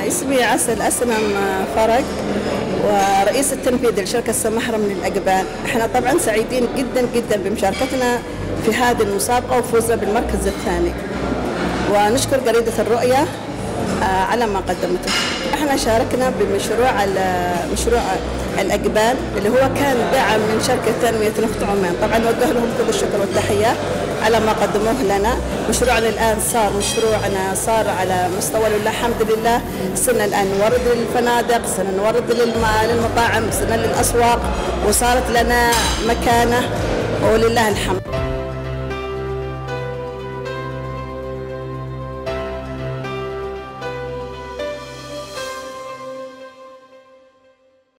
اسمي عسل أسلم فرج، ورئيس التنفيذي لشركة سمحرة من الأقبال. احنا طبعا سعيدين جدا جدا بمشاركتنا في هذه المسابقة وفوزنا بالمركز الثاني، ونشكر جريدة الرؤية على ما قدمته. احنا شاركنا بمشروع مشروع الأقبال اللي هو كان دعم من شركة تنمية نفط عمان. طبعا نوجه لهم كل الشكر والتحية على ما قدموه لنا. مشروعنا الآن صار على مستوى الحمد لله. صرنا الآن نورد للفنادق، صرنا نورد للمطاعم، صرنا للأسواق، وصارت لنا مكانة ولله الحمد.